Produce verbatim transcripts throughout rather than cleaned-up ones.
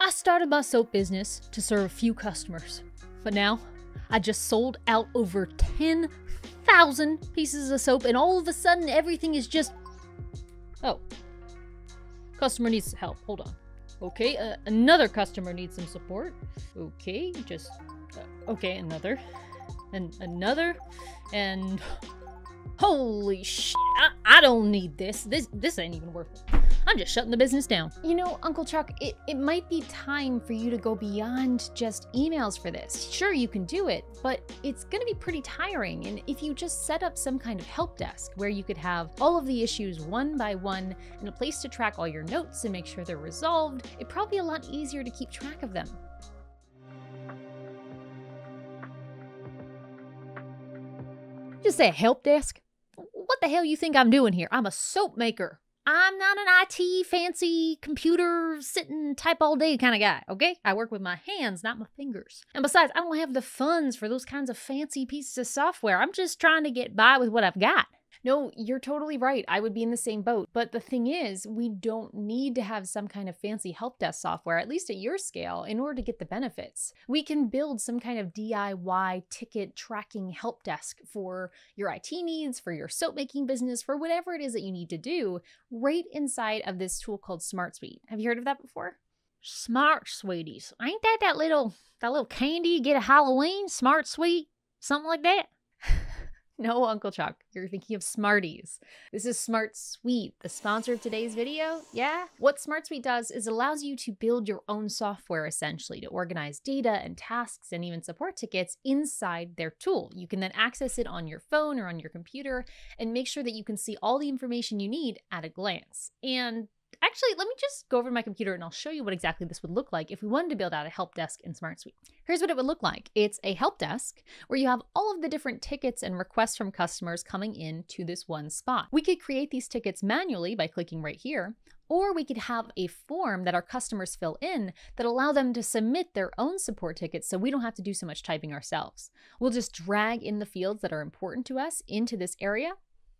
I started my soap business to serve a few customers, but now I just sold out over ten thousand pieces of soap, and all of a sudden everything is just... Oh. Customer needs help. Hold on. Okay, uh, another customer needs some support. Okay, just... Uh, okay, another. And another. And... Holy shit, I, I don't need this. This this ain't even worth it. I'm just shutting the business down. You know, Uncle Chuck, it, it might be time for you to go beyond just emails for this. Sure, you can do it, but it's gonna be pretty tiring. And if you just set up some kind of help desk where you could have all of the issues one by one and a place to track all your notes and make sure they're resolved, it'd probably be a lot easier to keep track of them. Just say help desk? What the hell you think I'm doing here? I'm a soap maker. I'm not an I T, fancy, computer, sitting, type all day kind of guy, okay? I work with my hands, not my fingers. And besides, I don't have the funds for those kinds of fancy pieces of software. I'm just trying to get by with what I've got. No, you're totally right. I would be in the same boat. But the thing is, we don't need to have some kind of fancy help desk software, at least at your scale, in order to get the benefits. We can build some kind of D I Y ticket tracking help desk for your I T needs, for your soap making business, for whatever it is that you need to do, right inside of this tool called SmartSuite. Have you heard of that before? SmartSuities. Ain't that that little, that little candy you get at Halloween? SmartSuite? Something like that? No, Uncle Chuck, you're thinking of Smarties. This is SmartSuite, the sponsor of today's video. Yeah? What SmartSuite does is allows you to build your own software, essentially, to organize data and tasks and even support tickets inside their tool. You can then access it on your phone or on your computer and make sure that you can see all the information you need at a glance. And actually, let me just go over to my computer and I'll show you what exactly this would look like if we wanted to build out a help desk in SmartSuite. Here's what it would look like. It's a help desk where you have all of the different tickets and requests from customers coming in to this one spot. We could create these tickets manually by clicking right here, or we could have a form that our customers fill in that allow them to submit their own support tickets so we don't have to do so much typing ourselves. We'll just drag in the fields that are important to us into this area.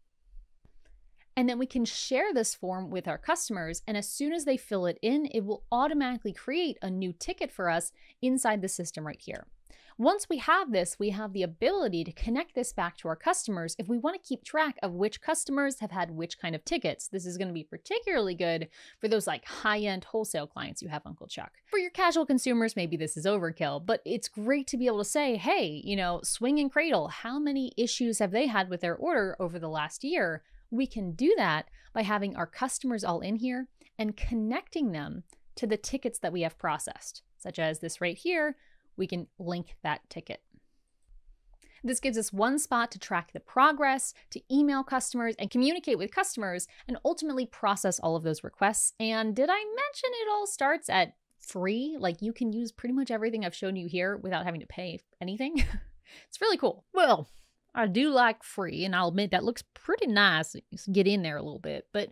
And then we can share this form with our customers, and as soon as they fill it in, it will automatically create a new ticket for us inside the system right here. Once we have this, we have the ability to connect this back to our customers if we want to keep track of which customers have had which kind of tickets. This is going to be particularly good for those like high-end wholesale clients you have, Uncle Chuck. For your casual consumers, maybe this is overkill, but it's great to be able to say, hey, you know, Swing and Cradle, how many issues have they had with their order over the last year? We can do that by having our customers all in here and connecting them to the tickets that we have processed, such as this right here. We can link that ticket. This gives us one spot to track the progress, to email customers and communicate with customers, and ultimately process all of those requests. And did I mention it all starts at free? Like, you can use pretty much everything I've shown you here without having to pay anything. It's really cool. Well, I do like free, and I'll admit that looks pretty nice. Get in there a little bit, but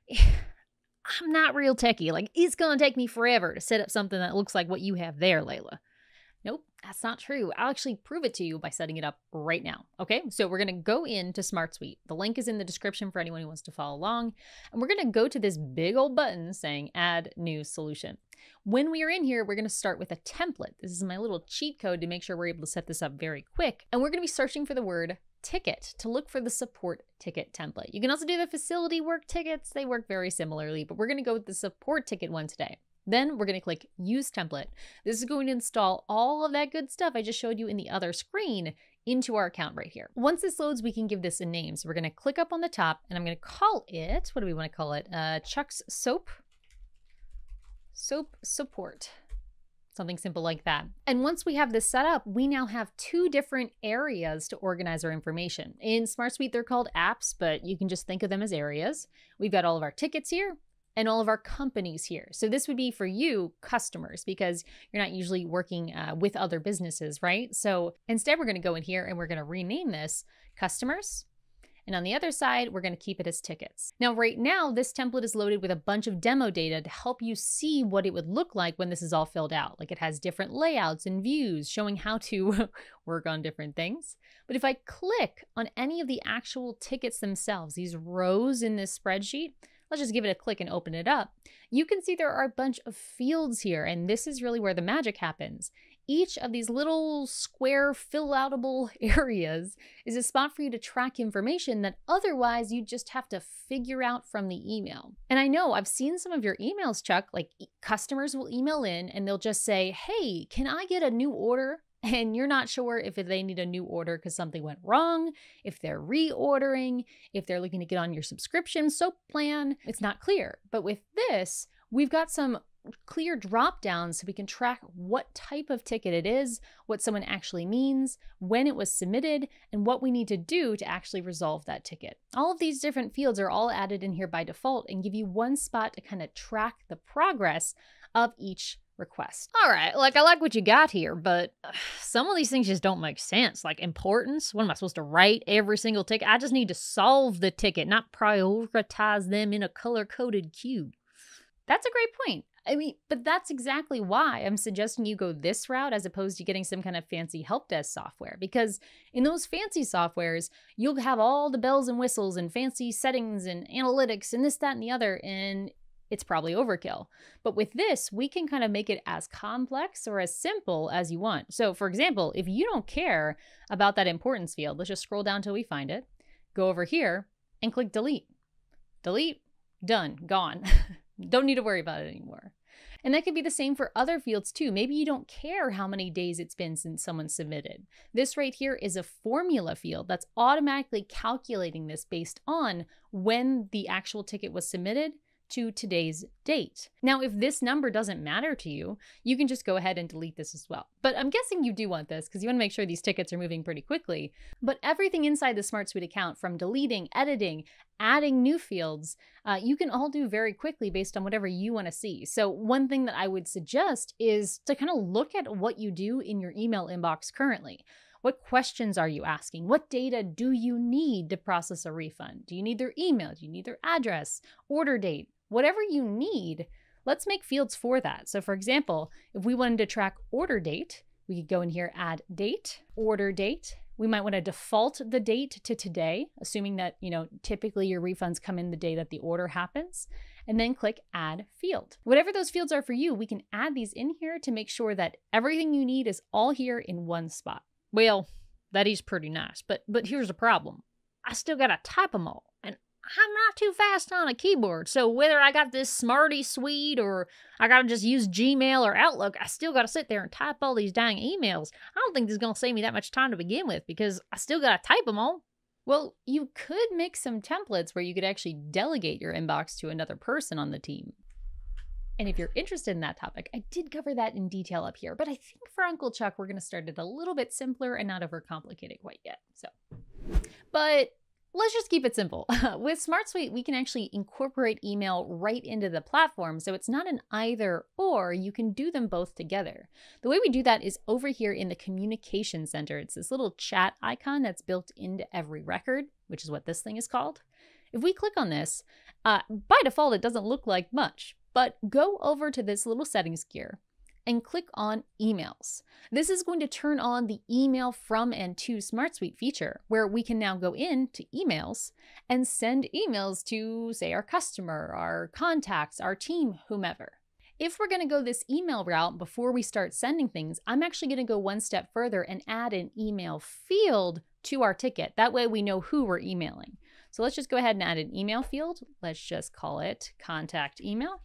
I'm not real techie. Like, it's going to take me forever to set up something that looks like what you have there, Layla. Nope, that's not true. I'll actually prove it to you by setting it up right now. Okay, so we're going to go into SmartSuite. The link is in the description for anyone who wants to follow along. And we're going to go to this big old button saying Add New Solution. When we are in here, we're going to start with a template. This is my little cheat code to make sure we're able to set this up very quick. And we're going to be searching for the word ticket to look for the support ticket template. You can also do the facility work tickets. They work very similarly, but we're going to go with the support ticket one today. Then we're going to click Use Template. This is going to install all of that good stuff I just showed you in the other screen into our account right here. Once this loads, we can give this a name. So we're going to click up on the top, and I'm going to call it, what do we want to call it? Uh, Chuck's Soap, Soap Support. Something simple like that. And once we have this set up, we now have two different areas to organize our information. In SmartSuite, they're called apps, but you can just think of them as areas. We've got all of our tickets here and all of our companies here. So this would be for you, customers, because you're not usually working uh, with other businesses, right? So instead, we're going to go in here and we're going to rename this customers. And on the other side, we're going to keep it as tickets. Now, right now, this template is loaded with a bunch of demo data to help you see what it would look like when this is all filled out. Like, it has different layouts and views showing how to work on different things. But if I click on any of the actual tickets themselves, these rows in this spreadsheet, let's just give it a click and open it up, you can see there are a bunch of fields here, and this is really where the magic happens. Each of these little square fill-outable areas is a spot for you to track information that otherwise you just have to figure out from the email. And I know I've seen some of your emails, Chuck, like customers will email in and they'll just say, hey, can I get a new order? And you're not sure if they need a new order because something went wrong, if they're reordering, if they're looking to get on your subscription soap plan. It's not clear. But with this, we've got some clear drop downs so we can track what type of ticket it is, what someone actually means, when it was submitted, and what we need to do to actually resolve that ticket. All of these different fields are all added in here by default and give you one spot to kind of track the progress of each request. All right, like I like what you got here, but uh, some of these things just don't make sense. Like importance, what am I supposed to write every single ticket? I just need to solve the ticket, not prioritize them in a color-coded queue. That's a great point. I mean, but that's exactly why I'm suggesting you go this route as opposed to getting some kind of fancy help desk software. Because in those fancy softwares, you'll have all the bells and whistles and fancy settings and analytics and this, that, and the other, and it's probably overkill. But with this, we can kind of make it as complex or as simple as you want. So for example, if you don't care about that importance field, let's just scroll down till we find it, go over here and click delete. Delete, done, gone. Don't need to worry about it anymore. And that could be the same for other fields too. Maybe you don't care how many days it's been since someone submitted. This right here is a formula field that's automatically calculating this based on when the actual ticket was submitted to today's date. Now, if this number doesn't matter to you, you can just go ahead and delete this as well. But I'm guessing you do want this because you want to make sure these tickets are moving pretty quickly. But everything inside the SmartSuite account, from deleting, editing, adding new fields, uh, you can all do very quickly based on whatever you want to see. So one thing that I would suggest is to kind of look at what you do in your email inbox currently. What questions are you asking? What data do you need to process a refund? Do you need their email? Do you need their address, order date? Whatever you need, let's make fields for that. So for example, if we wanted to track order date, we could go in here, add date, order date. We might want to default the date to today, assuming that, you know, typically your refunds come in the day that the order happens, and then click add field. Whatever those fields are for you, we can add these in here to make sure that everything you need is all here in one spot. Well, that is pretty nice, but but here's the problem. I still gotta type them all, and I'm not too fast on a keyboard, so whether I got this SmartSuite or I gotta just use Gmail or Outlook, I still gotta sit there and type all these dang emails. I don't think this is gonna save me that much time to begin with because I still gotta type them all. Well, you could make some templates where you could actually delegate your inbox to another person on the team. And if you're interested in that topic, I did cover that in detail up here, but I think for Uncle Chuck, we're gonna start it a little bit simpler and not overcomplicate it quite yet, so. But let's just keep it simple. With SmartSuite, we can actually incorporate email right into the platform, so it's not an either or, you can do them both together. The way we do that is over here in the Communication Center. It's this little chat icon that's built into every record, which is what this thing is called. If we click on this, uh, by default, it doesn't look like much, but go over to this little settings gear and click on emails. This is going to turn on the email from and to SmartSuite feature, where we can now go into emails and send emails to, say, our customer, our contacts, our team, whomever. If we're gonna go this email route before we start sending things, I'm actually gonna go one step further and add an email field to our ticket. That way we know who we're emailing. So let's just go ahead and add an email field. Let's just call it contact email.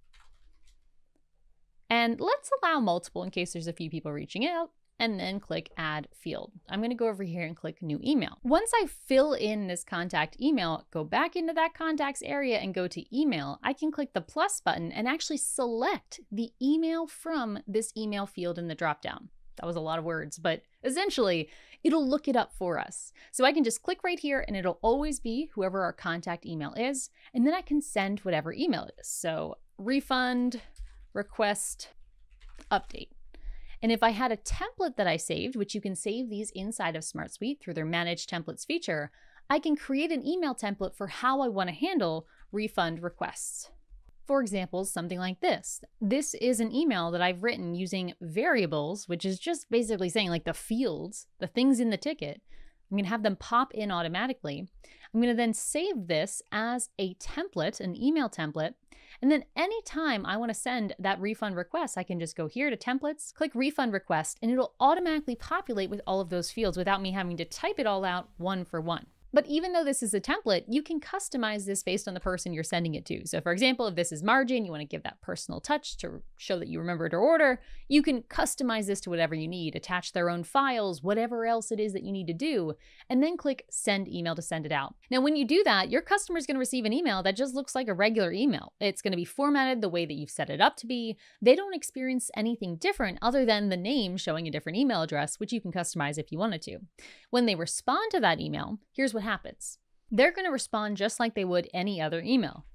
And let's allow multiple in case there's a few people reaching out, and then click add field. I'm gonna go over here and click new email. Once I fill in this contact email, go back into that contacts area and go to email, I can click the plus button and actually select the email from this email field in the dropdown. That was a lot of words, but essentially it'll look it up for us. So I can just click right here and it'll always be whoever our contact email is, and then I can send whatever email it is. So refund, request, update. And if I had a template that I saved, which you can save these inside of SmartSuite through their Manage Templates feature, I can create an email template for how I want to handle refund requests. For example, something like this. This is an email that I've written using variables, which is just basically saying like the fields, the things in the ticket, I'm going to have them pop in automatically. I'm going to then save this as a template, an email template. And then anytime I want to send that refund request, I can just go here to templates, click refund request, and it'll automatically populate with all of those fields without me having to type it all out one for one. But even though this is a template, you can customize this based on the person you're sending it to. So for example, if this is Margin, you want to give that personal touch to show that you remembered her order, you can customize this to whatever you need, attach their own files, whatever else it is that you need to do, and then click send email to send it out. Now, when you do that, your customer is going to receive an email that just looks like a regular email. It's going to be formatted the way that you've set it up to be. They don't experience anything different other than the name showing a different email address, which you can customize if you wanted to. When they respond to that email, here's what happens. They're going to respond just like they would any other email,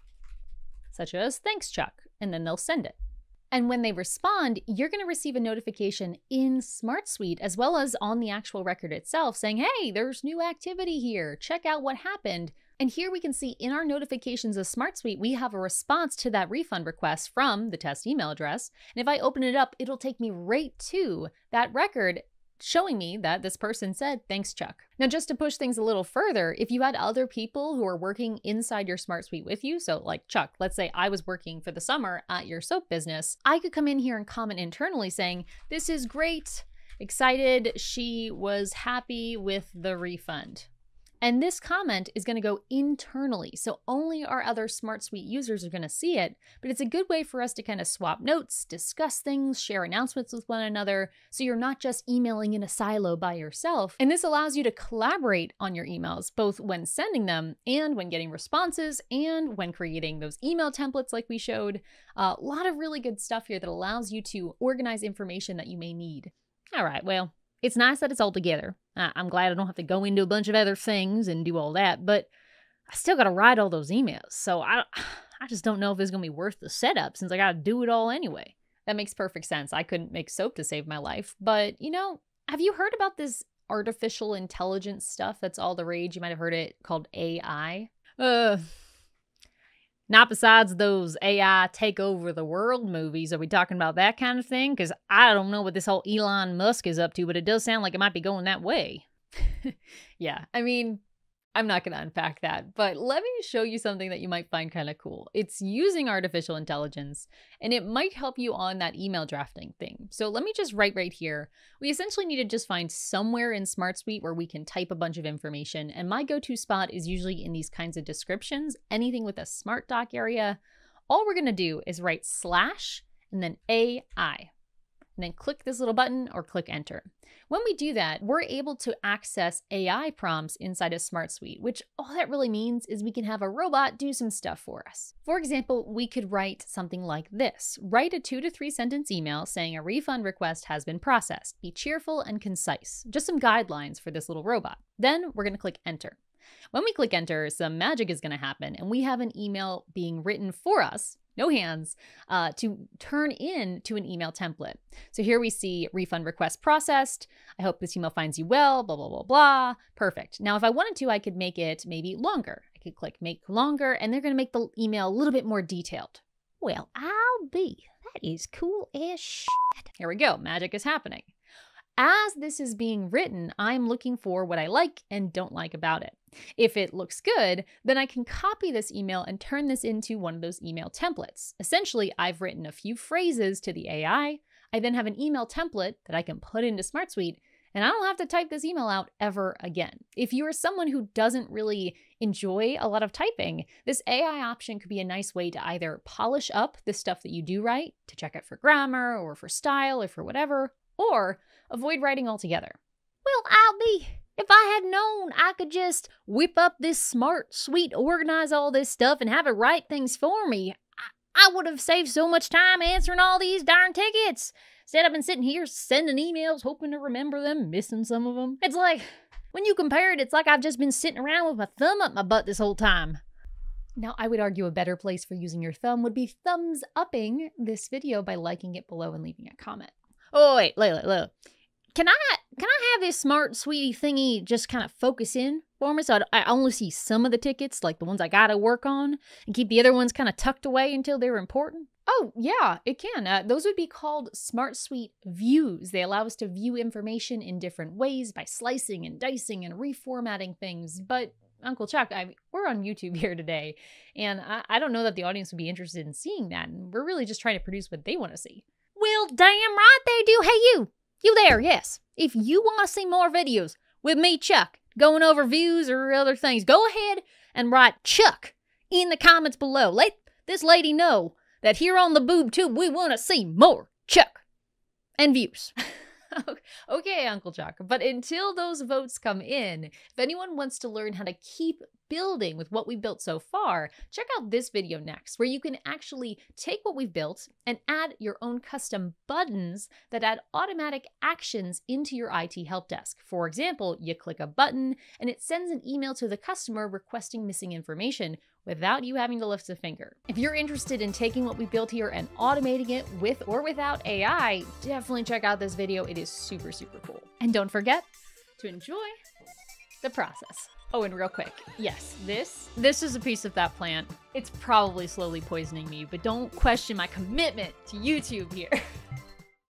such as thanks, Chuck, and then they'll send it. And when they respond, you're going to receive a notification in SmartSuite as well as on the actual record itself saying, hey, there's new activity here. Check out what happened. And here we can see in our notifications of SmartSuite, we have a response to that refund request from the test email address. And if I open it up, it'll take me right to that record showing me that this person said, thanks, Chuck. Now, just to push things a little further, if you had other people who are working inside your SmartSuite with you, so like Chuck, let's say I was working for the summer at your soap business, I could come in here and comment internally saying, this is great, excited, she was happy with the refund. And this comment is going to go internally, so only our other SmartSuite users are going to see it, but it's a good way for us to kind of swap notes, discuss things, share announcements with one another, so you're not just emailing in a silo by yourself. And this allows you to collaborate on your emails, both when sending them and when getting responses and when creating those email templates like we showed. A lot of really good stuff here that allows you to organize information that you may need. All right, well, it's nice that it's all together. I'm glad I don't have to go into a bunch of other things and do all that, but I still got to write all those emails. So I, I just don't know if it's going to be worth the setup since I got to do it all anyway. That makes perfect sense. I couldn't make soap to save my life. But, you know, have you heard about this artificial intelligence stuff that's all the rage? You might have heard it called A I. Uh... Not besides those A I take over the world movies. Are we talking about that kind of thing? Because I don't know what this whole Elon Musk is up to, but it does sound like it might be going that way. Yeah, I mean, I'm not going to unpack that, but let me show you something that you might find kind of cool. It's using artificial intelligence, and it might help you on that email drafting thing. So let me just write right here. We essentially need to just find somewhere in SmartSuite where we can type a bunch of information, and my go-to spot is usually in these kinds of descriptions, anything with a Smart Doc area. All we're going to do is write slash and then A I. And then click this little button or click enter. When we do that, we're able to access A I prompts inside of SmartSuite, which all that really means is we can have a robot do some stuff for us. For example, we could write something like this. Write a two to three sentence email saying a refund request has been processed. Be cheerful and concise. Just some guidelines for this little robot. Then we're going to click enter. When we click enter, some magic is going to happen and we have an email being written for us, no hands, uh, to turn in to an email template. So here we see refund request processed. I hope this email finds you well, blah, blah, blah, blah. Perfect. Now, if I wanted to, I could make it maybe longer. I could click make longer, and they're going to make the email a little bit more detailed. Well, I'll be. That is cool as shit. Here we go. Magic is happening. As this is being written, I'm looking for what I like and don't like about it. If it looks good, then I can copy this email and turn this into one of those email templates. Essentially, I've written a few phrases to the A I. I then have an email template that I can put into SmartSuite, and I don't have to type this email out ever again. If you are someone who doesn't really enjoy a lot of typing, this A I option could be a nice way to either polish up the stuff that you do write, to check it for grammar or for style or for whatever, or avoid writing altogether. Well, I'll be. If I had known I could just whip up this SmartSuite, organize all this stuff, and have it write things for me, I, I would have saved so much time answering all these darn tickets. Instead, I've been sitting here sending emails, hoping to remember them, missing some of them. It's like, when you compare it, it's like I've just been sitting around with my thumb up my butt this whole time. Now, I would argue a better place for using your thumb would be thumbs upping this video by liking it below and leaving a comment. Oh, wait, Layla, Layla. can I can I have this smart sweetie thingy just kind of focus in for me so I, I only see some of the tickets, like the ones I gotta work on, and keep the other ones kind of tucked away until they're important? Oh, yeah, it can. Uh, those would be called SmartSuite Views. They allow us to view information in different ways by slicing and dicing and reformatting things. But Uncle Chuck, I, we're on YouTube here today, and I, I don't know that the audience would be interested in seeing that. And we're really just trying to produce what they want to see. Well, damn right they do. Hey, you. You there, yes. If you want to see more videos with me, Chuck, going over views or other things, go ahead and write Chuck in the comments below. Let this lady know that here on the Boob Tube, we want to see more Chuck and views. Okay, Uncle Chuck, but until those votes come in, if anyone wants to learn how to keep building with what we built so far, check out this video next, where you can actually take what we've built and add your own custom buttons that add automatic actions into your I T help desk. For example, you click a button and it sends an email to the customer requesting missing information without you having to lift a finger. If you're interested in taking what we built here and automating it with or without A I, definitely check out this video. It is super, super cool. And don't forget to enjoy the process. Oh, and real quick, yes, this, this is a piece of that plant. It's probably slowly poisoning me, but don't question my commitment to YouTube here.